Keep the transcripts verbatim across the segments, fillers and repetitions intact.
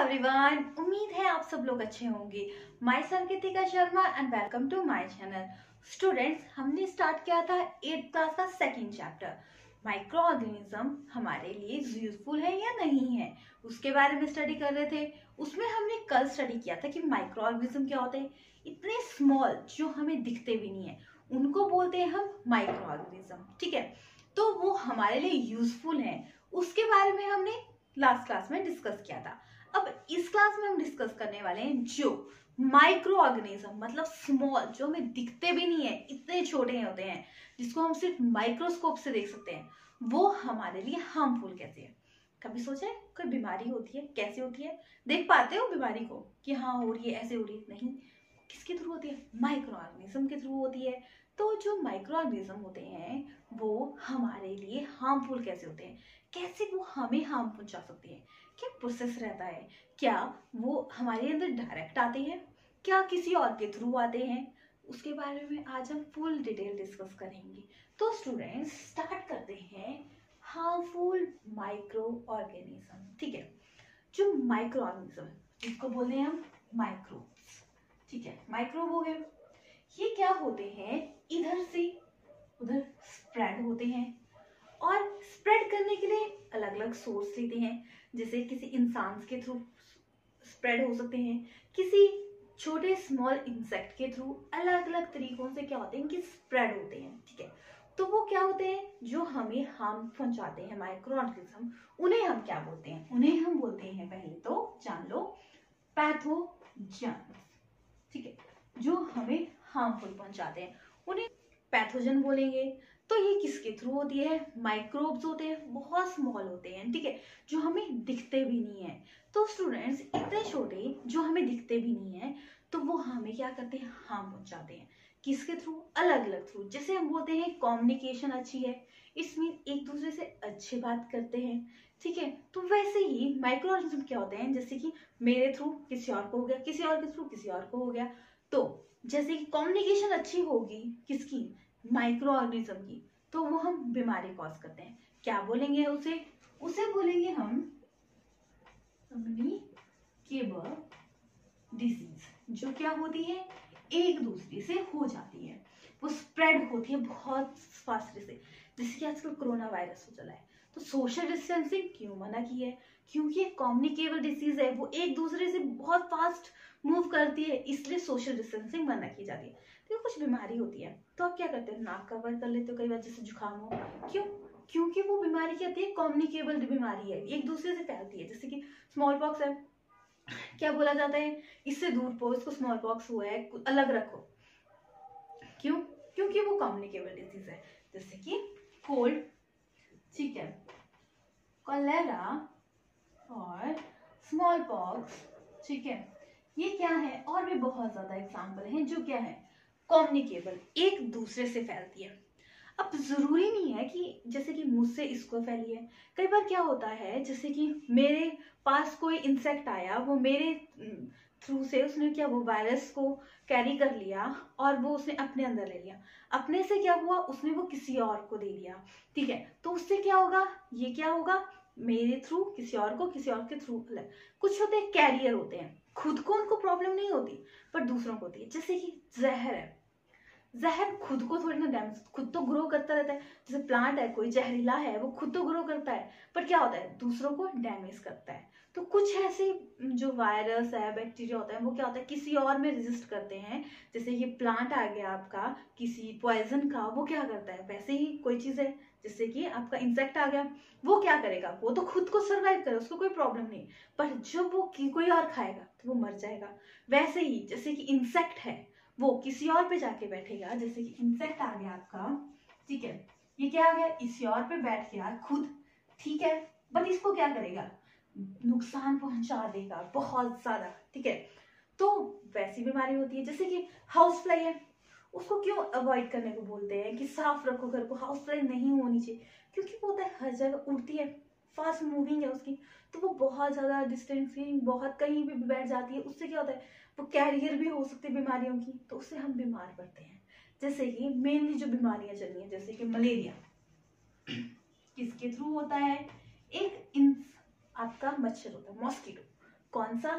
Everyone, उम्मीद है आप सब लोग अच्छे होंगे। Myself Kritika Sharma and welcome to my channel. Students, हमने स्टार्ट किया था एट्थ क्लास का सेकंड चैप्टर, माइक्रो ऑर्गेनिज्म हमारे लिए यूजफुल है या नहीं है, उसके बारे में स्टडी कर रहे थे। उसमें हमने कल स्टडी किया था कि माइक्रो ऑर्गेनिज्म क्या होते हैं। इतने स्मॉल जो हमें दिखते भी नहीं है उनको बोलते हैं हम माइक्रो ऑर्गेनिज्म। ठीक है, तो वो हमारे लिए यूजफुल है, उसके बारे में हमने लास्ट क्लास में डिस्कस किया था। अब इस क्लास में हम डिस्कस करने वाले हैं जो माइक्रो ऑर्गेनिज्म मतलब स्मॉल, जो हमें दिखते भी नहीं है, इतने छोटे होते हैं जिसको हम सिर्फ माइक्रोस्कोप से देख सकते हैं, वो हमारे लिए हार्मफुल कैसे है। कभी सोचा है कोई बीमारी होती है कैसे होती है? देख पाते हो बीमारी को कि हाँ हो रही है, ऐसे हो रही है? नहीं, किसके थ्रू होती है? माइक्रो ऑर्गेनिज्म के थ्रू होती है। तो जो माइक्रो ऑर्गेनिज्म होते हैं वो हमारे लिए हार्मफुल कैसे होते हैं, कैसे वो हमें हार्म पहुंचा सकते हैं, क्या प्रोसेस रहता है, क्या वो हमारे अंदर डायरेक्ट आते हैं, क्या किसी और के थ्रू आते हैं, उसके बारे में आज हम फुल डिटेल डिस्कस करेंगे। तो स्टूडेंट्स स्टार्ट करते हैं हार्मफुल माइक्रो ऑर्गेनिज्म। ठीक है, जो माइक्रो ऑर्गेनिज्म जिसको बोलते हैं हम माइक्रोब्स। ठीक है, माइक्रोब हो गए, ये क्या होते हैं, इधर से उधर स्प्रेड होते हैं और स्प्रेड करने के लिए अलग अलग सोर्स लेते हैं। जैसे किसी इंसान के थ्रू स्प्रेड हो सकते हैं, किसी छोटे स्मॉल इंसेक्ट के थ्रू, अलग अलग तरीकों से क्या होते हैं कि स्प्रेड होते हैं। ठीक है, तो वो क्या होते हैं जो हमें हार्म पहुंचाते हैं, माइक्रो ऑर्गेनिज्म। उन्हें हम क्या बोलते हैं? उन्हें हम बोलते हैं, पहले तो जान लो, पैथोजन। ठीक है, जो हमें हार्मफुल पहुंचाते हैं उन्हें पैथोजन बोलेंगे। तो ये किसके थ्रू होती है? माइक्रोब्स होते हैं, बहुत स्मॉल होते हैं। ठीक है, जो हमें दिखते भी नहीं है। तो स्टूडेंट्स इतने छोटे जो हमें दिखते भी नहीं है, तो वो हमें क्या करते हैं? हार्म पहुंचाते हैं। किसके थ्रू? अलग अलग थ्रू। जैसे हम बोलते हैं कम्युनिकेशन अच्छी है, इसमें एक दूसरे से अच्छे बात करते हैं। ठीक है, तो वैसे ही माइक्रो ऑर्गेनिज्म क्या होते हैं, जैसे कि मेरे थ्रू किसी और को हो गया, किसी और के थ्रू किसी और को हो गया। तो जैसे कि कम्युनिकेशन अच्छी होगी किसकी? माइक्रो ऑर्गेनिज्म की, तो वो हम बीमारी कॉज करते हैं। क्या बोलेंगे उसे? उसे बोलेंगे हम कम्युनिकेबल डिजीज, जो क्या होती है, एक दूसरे से हो जाती है, वो स्प्रेड होती है बहुत फास्ट से। जैसे कि आजकल कोरोना वायरस हो चला है, तो सोशल डिस्टेंसिंग क्यों मना की है? क्योंकि कम्युनिकेबल डिसीज है, वो एक दूसरे से बहुत फास्ट मूव करती है, इसलिए सोशल डिस्टेंसिंग मना की जाती है। तो कुछ बीमारी होती है तो आप क्या करते हो? नाक कवर कर लेते हो, कई बार जैसे जुकाम हो। क्यों? क्योंकि वो बीमारी क्या होती है? कम्युनिकेबल बीमारी है, एक दूसरे से फैलती है। जैसे कि स्मॉल पॉक्स है, क्या बोला जाता है? इससे दूर पो, इसको स्मॉल पॉक्स हुआ है, अलग रखो। क्यों? क्योंकि वो कम्युनिकेबल डिजीज है। जैसे कि कोल्ड, चिकन, कॉलेरा और स्मॉल पॉक्स। ठीक है, ये क्या है? और भी बहुत ज्यादा एग्जाम्पल हैं जो क्या है, कम्युनिकेबल, एक दूसरे से फैलती है। अब जरूरी नहीं है कि जैसे कि मुझसे इसको फैली है। कई बार क्या होता है, जैसे कि मेरे पास कोई इंसेक्ट आया, वो मेरे थ्रू से उसने क्या, वो वायरस को कैरी कर लिया और वो उसने अपने अंदर ले लिया। अपने से क्या हुआ, उसने वो किसी और को दे दिया। ठीक है, तो उससे क्या होगा, ये क्या होगा, मेरे थ्रू किसी और को, किसी और के थ्रू अलग। कुछ होते हैं कैरियर होते हैं, खुद को उनको प्रॉब्लम नहीं होती पर दूसरों को होती है। जैसे कि जहर है, जहर खुद को थोड़ी ना डैमेज, खुद तो ग्रो करता रहता है। जैसे प्लांट है, कोई जहरीला है, वो खुद तो ग्रो करता है पर क्या होता है, दूसरों को डैमेज करता है। तो कुछ ऐसे जो वायरस है, बैक्टीरिया होता है, वो क्या होता है, किसी और में रेजिस्ट करते हैं। जैसे ये प्लांट आ गया आपका किसी पॉइजन का, वो क्या करता है, वैसे ही कोई चीज है, जैसे कि आपका इंसेक्ट आ गया, वो क्या करेगा, वो तो खुद को सर्वाइव करे, उसको कोई प्रॉब्लम नहीं, पर जब वो कोई और खाएगा तो वो मर जाएगा। वैसे ही जैसे कि इंसेक्ट है, वो किसी और पे जाके बैठेगा। जैसे कि इंसेक्ट आ गया आपका, ठीक है, ये क्या आ गया, इसी और पे बैठ गया खुद। ठीक है, बट इसको क्या करेगा, नुकसान पहुंचा देगा बहुत ज्यादा। ठीक है, तो वैसी बीमारी होती है। जैसे कि हाउस फ्लाई है, उसको क्यों अवॉइड करने को बोलते हैं कि साफ रखो घर को, हाउस फ्लाई नहीं होनी चाहिए, क्योंकि वो होता है हर जगह उड़ती है, फास्ट मूविंग है उसकी, तो वो बहुत ज्यादा डिस्टेंसिंग, बहुत कहीं भी बैठ जाती है, उससे क्या होता है, वो कैरियर भी हो सकती है बीमारियों की, तो उससे हम बीमार पड़ते हैं। जैसे कि मेनली जो बीमारियां चली हैं, जैसे कि मलेरिया, किसके थ्रू होता है, एक इन आपका मच्छर होता है, मॉस्किटो, कौन सा?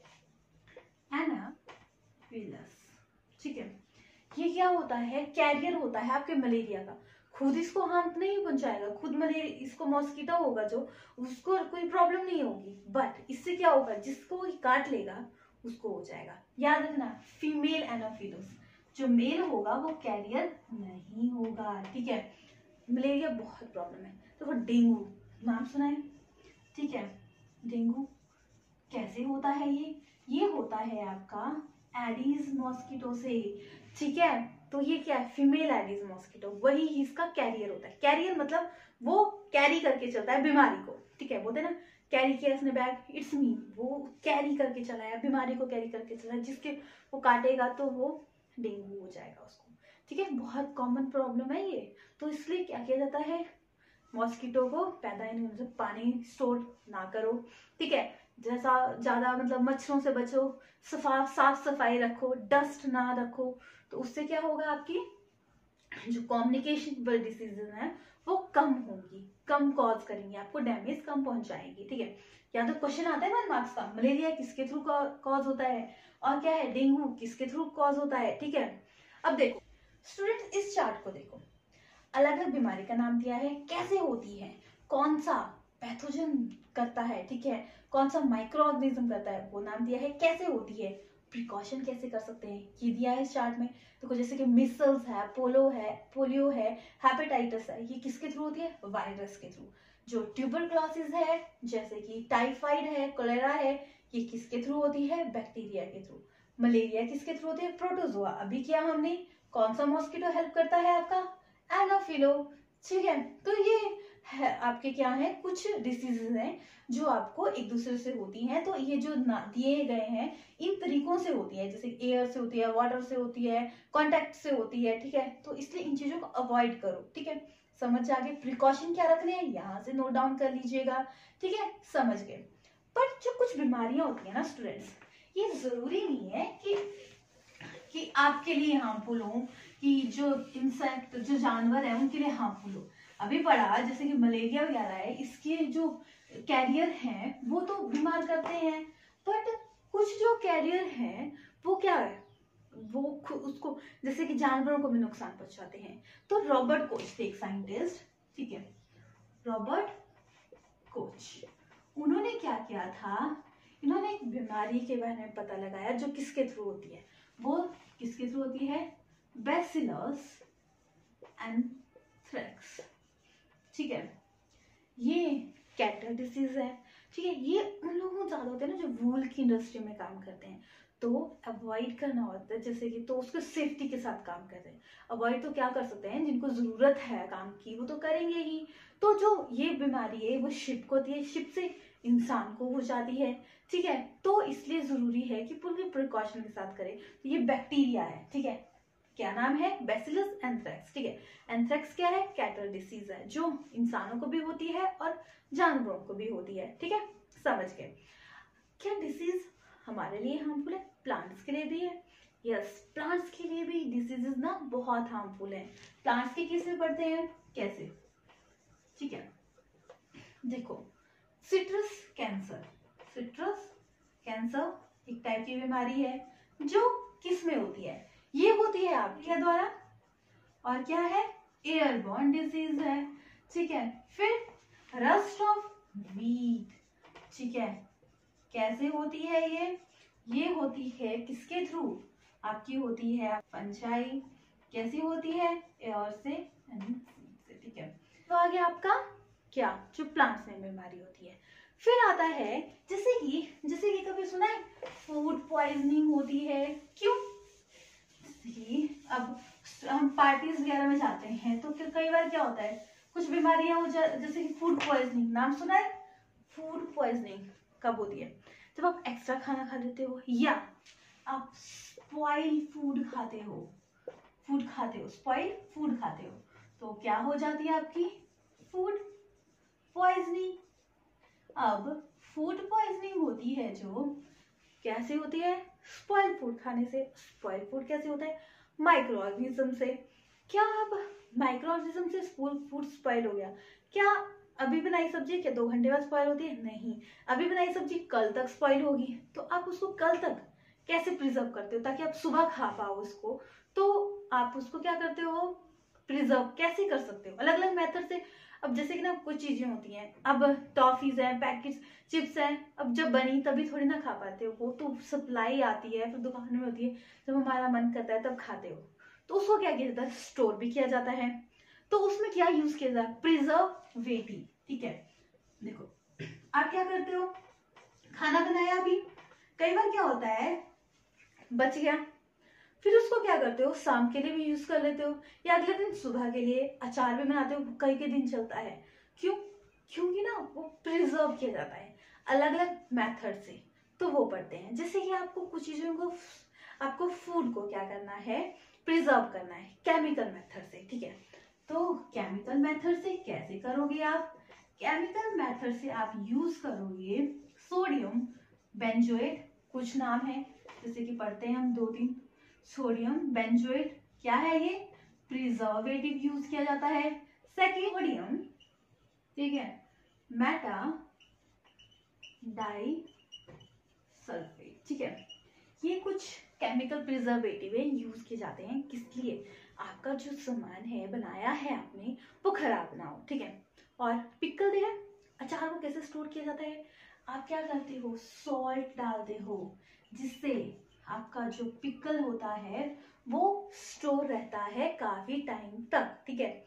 एनाफिलस। ठीक है, ये क्या होता है? कैरियर होता है आपके मलेरिया का। खुद इसको हार्म नहीं पहुंचाएगा, खुद मलेरिया इसको मॉस्किटो होगा जो, उसको कोई प्रॉब्लम नहीं होगी, बट इससे क्या होगा, जिसको ये काट लेगा उसको हो जाएगा। याद रखना, फीमेल एनाफिलस, जो मेल होगा वो कैरियर नहीं होगा। ठीक है, मलेरिया बहुत प्रॉब्लम है। तो डेंगू नाम सुना है? ठीक है, डेंगू कैसे होता है? ये ये होता है आपका एडीज मॉस्किटो से। ठीक है, तो ये क्या है? फीमेल एडीज मॉस्किटो, वही इसका कैरियर होता है। कैरियर मतलब वो कैरी करके चलता है बीमारी को। ठीक है, बोलते हैं ना, कैरी किया इसने बैग, इट्स मी, वो कैरी करके चला है, बीमारी को कैरी करके चला है, जिसके वो काटेगा तो वो डेंगू हो जाएगा उसको। ठीक है, बहुत कॉमन प्रॉब्लम है ये। तो इसलिए क्या किया जाता है, मॉस्किटो को पैदा ही नहीं, मतलब पानी स्टोर ना करो। ठीक है, जैसा ज्यादा मतलब मच्छरों से बचो, सफा साफ सफाई रखो, डस्ट ना रखो, तो उससे क्या होगा, आपकी जो कम्युनिकेशन डिसीजेज है वो कम होगी, कम कॉज करेंगे, आपको डैमेज कम पहुंचाएंगे। ठीक है, या तो क्वेश्चन आता है वन मार्क्स का, मलेरिया किसके थ्रू कॉज होता है, और क्या है, डेंगू किसके थ्रू कॉज होता है। ठीक है, अब देखो स्टूडेंट, इस चार्ट को देखो, अलग अलग बीमारी का नाम दिया है, कैसे होती है, कौन सा पैथोजन करता है, ठीक है, कौन सा माइक्रो ऑर्गेनिज्म करता है वो नाम दिया है, कैसे होती है, प्रिकॉशन कैसे कर सकते हैं ये दिया है इस चार्ट में। देखो जैसे कि मिसल्स है, पोलो है, पोलियो है, हेपेटाइटिस है, ये किसके थ्रू होती है, वायरस के थ्रू। जो ट्यूबरक्लोसिस है, जैसे कि टाइफाइड है, कोलेरा है, ये किसके थ्रू होती है, बैक्टीरिया के थ्रू। मलेरिया किसके थ्रू होती है, प्रोटोजोआ। अभी क्या हमने, कौन सा मॉस्किटो हेल्प करता है, आपका एनाफिलो। ठीक है, तो ये है आपके क्या है, कुछ डिसीजेज हैं जो आपको एक दूसरे से होती हैं। तो ये जो दिए गए हैं इन तरीकों से होती है, जैसे एयर से होती है, वाटर से होती है, कांटेक्ट से होती है। ठीक है, तो इसलिए इन चीजों को अवॉइड करो। ठीक है, समझ आगे, प्रिकॉशन क्या रखने हैं यहाँ से नोट डाउन कर लीजिएगा। ठीक है, समझ गए। पर जो कुछ बीमारियां होती है ना स्टूडेंट्स, ये जरूरी नहीं है कि कि आपके लिए हार्मफुल हो, कि जो इंसेक्ट जो जानवर है उनके लिए हार्मफुल हो। अभी पढ़ा जैसे कि मलेरिया वगैरह है, इसके जो कैरियर हैं वो तो बीमार करते हैं, बट कुछ जो कैरियर हैं वो क्या है, वो उसको जैसे कि जानवरों को भी नुकसान पहुंचाते हैं। तो रॉबर्ट कोच थे एक साइंटिस्ट, ठीक है, रॉबर्ट कोच, उन्होंने क्या किया था, इन्होंने एक बीमारी के बारे में पता लगाया जो किसके थ्रू होती है, वो किसके थ्रू होती है, बैसिलस एंथ्रेक्स। ठीक है, ये कैटर डिसीज है। ठीक है, ये उन लोगों को ज्यादा होते हैं ना जो वूल की इंडस्ट्री में काम करते हैं, तो अवॉइड करना होता है, जैसे कि तो उसको सेफ्टी के साथ काम करते हैं। अवॉइड तो क्या कर सकते हैं, जिनको जरूरत है काम की वो तो करेंगे ही। तो जो ये बीमारी है वो शिप को होती है, शिप से इंसान को हो जाती है। ठीक है, तो इसलिए जरूरी है कि पूरी प्रिकॉशन के साथ करें। तो ये बैक्टीरिया है, ठीक है, क्या नाम है, बैसिलस एंथ्रेक्स। ठीक है, एंथ्रेक्स क्या है, कैटर डिसीज है जो इंसानों को भी होती है और जानवरों को भी होती है। ठीक है, समझ गए। क्या डिसीज हमारे लिए हार्मफुल है, प्लांट्स के लिए भी है। यस, प्लांट्स के लिए भी डिसीजेस ना बहुत हार्मफुल है। प्लांट्स के किस में पड़ते हैं, कैसे, ठीक है, देखो सिट्रस कैंसर, सिट्रस कैंसर एक टाइप की बीमारी है जो किस में होती है, ये होती है आपके द्वारा, और क्या है, एयरबॉर्न डिजीज है। ठीक है, फिर रस्ट ऑफ वीट, ठीक है, कैसे होती है ये ये होती है किसके थ्रू, आपकी होती है फंजाई, कैसी होती है, एयर से, ठीक है। तो आगे आपका क्या, जो प्लांट्स में बीमारी होती है। फिर आता है जैसे कि जैसे कि कभी सुना है फूड पॉइजनिंग होती है, क्यों, अब हम पार्टीज वगैरह में जाते हैं तो कई बार क्या होता है, कुछ बीमारियां हो जा, जैसे कि फूड पॉइजनिंग, नाम सुना है, फूड पॉइजनिंग कब होती है, जब आप एक्स्ट्रा खाना खा लेते हो या आप स्पॉइल फूड खाते हो, फूड खाते हो स्पॉइल फूड खाते हो, तो क्या हो जाती है आपकी फूड पॉइजनिंग। अब फूड पॉइजनिंग होती है जो कैसे होती है, स्पॉइल फूड खाने से। स्पॉइल फूड कैसे होता है, माइक्रो ऑर्गेनिज्म से। क्या अब माइक्रो ऑर्गेनिज्म से फूड स्पॉइल हो गया, क्या अभी बनाई सब्जी क्या दो घंटे बाद स्पॉइल होती है? नहीं। अभी बनाई सब्जी कल तक स्पॉइल होगी। तो आप उसको कल तक कैसे प्रिजर्व करते हो ताकि आप सुबह खा पाओ उसको? तो आप उसको क्या करते हो, प्रिजर्व कैसे कर सकते हो? अलग अलग मेथड से। अब जैसे कि ना कुछ चीजें होती हैं, अब टॉफीज है, पैकेट्स, चिप्स है, अब जब बनी तभी थोड़ी ना खा पाते हो, वो तो सप्लाई आती है, फिर दुकान में होती है, जब हमारा मन करता है तब खाते हो। तो उसको क्या किया जाता है, स्टोर भी किया जाता है। तो उसमें क्या यूज किया जाता है, प्रिजर्वेटिव। ठीक है, देखो आप क्या करते हो, खाना बनाया अभी, कई बार क्या होता है बच गया, फिर उसको क्या करते हो, शाम के लिए भी यूज कर लेते हो, या अगले दिन सुबह के लिए अचार भी बनाते हो, कई के दिन चलता है। क्यों? क्योंकि ना वो प्रिजर्व किया जाता है अलग अलग मेथड से। तो वो पढ़ते हैं, जैसे कि आपको कुछ चीजों को, आपको फूड को क्या करना है, प्रिजर्व करना है केमिकल मेथड से। ठीक है, तो केमिकल मेथड से कैसे करोगे आप? केमिकल मेथड से आप यूज करोगे सोडियम बेंजोएट, कुछ नाम है जैसे कि पढ़ते हैं हम दो तीन। सोडियम बेंजोएट क्या है, ये प्रिजर्वेटिव यूज किया जाता है। सेकेंड सोडियम, ठीक है, मेटा डाई सल्फेट। ठीक है, ये कुछ केमिकल प्रिजर्वेटिव है, यूज किए जाते हैं किस लिए, आपका जो सामान है बनाया है आपने वो खराब ना हो। ठीक है, और पिकल है, अचार को कैसे स्टोर किया जाता है, आप क्या करते हो, सॉल्ट डालते हो, जिससे आपका जो पिकल होता है वो स्टोर रहता है काफी टाइम तक। ठीक है,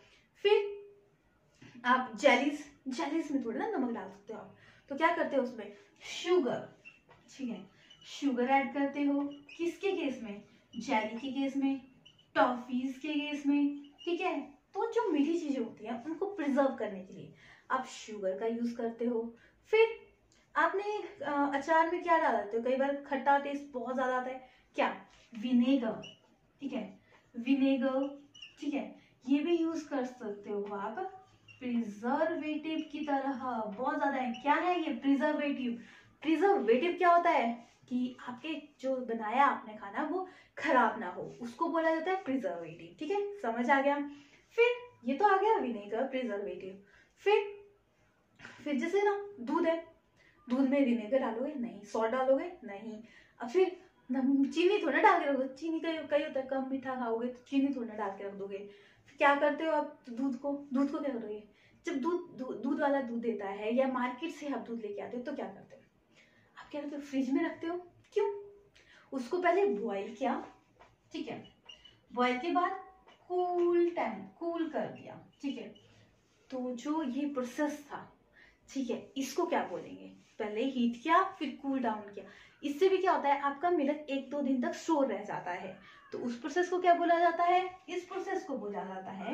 फिर आप जेलीज, जेलीज में थोड़ा ना नमक डाल सकते हो आप, तो क्या करते हो उसमें शुगर, ठीक है, शुगर ऐड करते हो, किसके केस में, जेली के केस में, टॉफीज के केस में। ठीक है, तो जो मीठी चीजें होती हैं उनको प्रिजर्व करने के लिए आप शुगर का यूज करते हो। फिर आपने अचार में क्या डालते हो, कई बार खट्टा टेस्ट बहुत ज्यादा आता है, क्या, विनेगर। ठीक है, विनेगर, ठीक है, ये भी यूज कर सकते हो आप प्रिजर्वेटिव की तरह, बहुत ज्यादा है। क्या है ये प्रिजर्वेटिव? प्रिजर्वेटिव क्या होता है कि आपके जो बनाया आपने खाना वो खराब ना हो, उसको बोला जाता है प्रिजर्वेटिव। ठीक है, समझ आ गया। फिर ये तो आ गया विनेगर, प्रिजर्वेटिव। फिर फिर जैसे ना दूध है, दूध में विनेगर डालोगे नहीं, सॉल्ट डालोगे नहीं, अब फिर चीनी थोड़ा डाल के रख दो, चीनी कई कई होता है कम मीठा खाओगे तो चीनी थोड़ा डाल के रख दोगे। फिर क्या करते हो आप, दूध को दूध को क्या करोगे, जब दूध दूध वाला दूध देता है या मार्केट से आप दूध लेके आते हो तो क्या करते हो, आप क्या करते हो, फ्रिज में रखते हो। क्यों? उसको पहले बॉईल किया, ठीक है, बॉईल के बाद कूल टाइम कूल कर दिया। ठीक है, तो जो ये प्रोसेस था, ठीक है, इसको क्या बोलेंगे, पहले हीट किया फिर कूल डाउन किया। इससे भी क्या होता है, आपका मिल्क एक दो दिन तक स्टोर रह जाता है। तो उस प्रोसेस को क्या बोला जाता है, इस प्रोसेस को बोला जाता है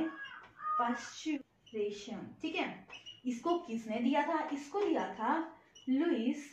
पास्चुरेशन। ठीक है, इसको किसने दिया था, इसको दिया था लुईस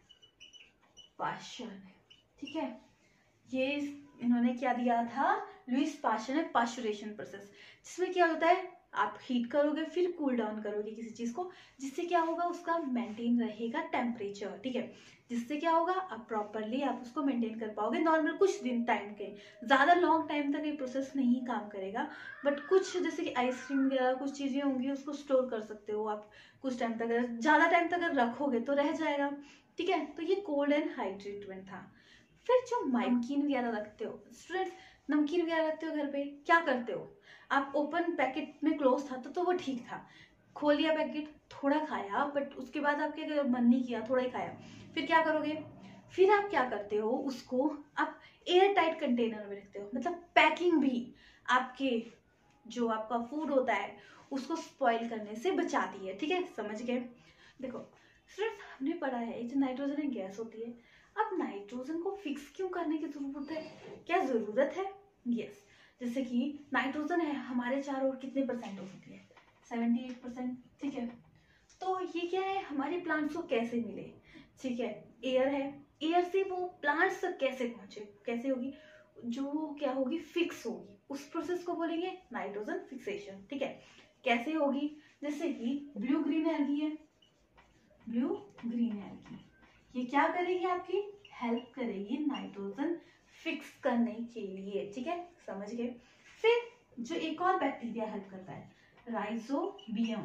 पाश्चर ने। ठीक है, ये इन्होंने क्या दिया था, लुईस पाश्चर ने, पास्चुरेशन प्रोसेस, जिसमें क्या होता है, आप हीट करोगे फिर कूल डाउन करोगे किसी चीज को, जिससे क्या होगा, उसका मेंटेन रहेगा टेम्परेचर। ठीक है, जिससे क्या होगा, आप प्रॉपरली आप उसको मेंटेन कर पाओगे नॉर्मल कुछ दिन टाइम के, ज्यादा लॉन्ग टाइम तक ये प्रोसेस नहीं काम करेगा, बट कुछ जैसे कि आइसक्रीम वगैरह कुछ चीजें होंगी उसको स्टोर कर सकते हो आप कुछ टाइम तक, ज्यादा टाइम तक अगर रखोगे तो रह जाएगा। ठीक है, तो ये कोल्ड एंड हाई ट्रीटमेंट था। फिर जो नमकीन वगैरह रखते हो स्टूडेंट्स, नमकीन वगैरह रखते हो घर पे, क्या करते हो आप, ओपन पैकेट में क्लोज था तो, तो वो ठीक था, खोल लिया पैकेट, थोड़ा खाया, बट उसके बाद आपके मन नहीं किया, थोड़ा ही खाया, फिर क्या करोगे, फिर आप क्या करते हो, उसको आप एयर टाइट कंटेनर में रखते हो। मतलब पैकिंग भी आपके जो आपका फूड होता है उसको स्पॉइल करने से बचाती है। ठीक है, समझ गए। देखो सिर्फ हमने पढ़ा है जो नाइट्रोजन गैस होती है, अब नाइट्रोजन को फिक्स क्यों करने की जरूरत है, क्या जरूरत है, यस, जैसे कि नाइट्रोजन है हमारे चारों ओर कितने परसेंट हो सकती है, सेवेंटी एट परसेंट। ठीक है, तो ये क्या है, हमारे प्लांट्स को कैसे मिले, ठीक है, एयर है, एयर से वो प्लांट्स तक कैसे पहुंचे, कैसे होगी, जो क्या होगी, फिक्स होगी, उस प्रोसेस को बोलेंगे नाइट्रोजन फिक्सेशन। ठीक है, कैसे होगी, जैसे कि ब्लू ग्रीन एल्गी है, ब्लू ग्रीन एल्गी, ये क्या करेगी, आपकी हेल्प करेगी नाइट्रोजन फिक्स करने के लिए। ठीक है, समझ गए। फिर जो एक और बैक्टीरिया हेल्प करता है, राइजोबियम,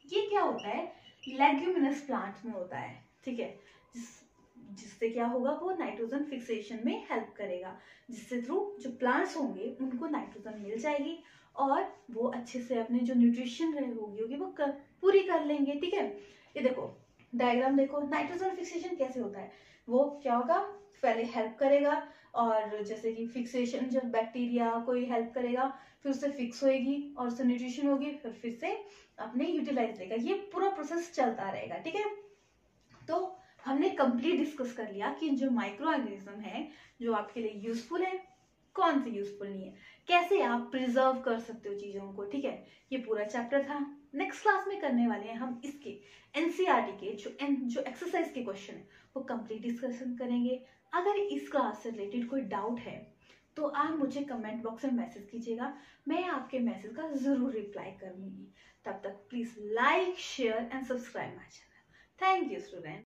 ये क्या होता है, लेग्यूमिनस प्लांट्स में होता है, ठीक है, जिस जिससे क्या होगा, वो नाइट्रोजन फिक्सेशन में हेल्प करेगा, जिससे थ्रू जो प्लांट्स होंगे उनको नाइट्रोजन मिल जाएगी और वो अच्छे से अपने जो न्यूट्रिशन रहे होगी होगी वो कर, पूरी कर लेंगे, ठीक है। ये देखो डायग्राम देखो, नाइट्रोजन फिक्सेशन कैसे होता है, वो क्या होगा, पहले हेल्प करेगा और जैसे कि फिक्सेशन जब बैक्टीरिया कोई हेल्प करेगा फिर उससे फिक्स होएगी और उससे न्यूट्रिशन होगी, फिर फिर से अपने यूटिलाइज देगा, ये पूरा प्रोसेस चलता रहेगा, ठीक है। तो हमने कंप्लीट डिस्कस कर लिया कि जो माइक्रो ऑर्गेनिज्म है जो आपके लिए यूजफुल है, कौन सी यूजफुल नहीं है, कैसे आप प्रिजर्व कर सकते हो चीजों को, ठीक है। ये पूरा चैप्टर था। नेक्स्ट क्लास में करने वाले हैं हम इसके एनसीईआरटी के जो जो एक्सरसाइज के क्वेश्चन है वो कंप्लीट डिस्कशन करेंगे। अगर इस क्लास से रिलेटेड कोई डाउट है तो आप मुझे कमेंट बॉक्स में मैसेज कीजिएगा, मैं आपके मैसेज का जरूर रिप्लाई करूंगी। तब तक please like share and subscribe my channel. Thank you student.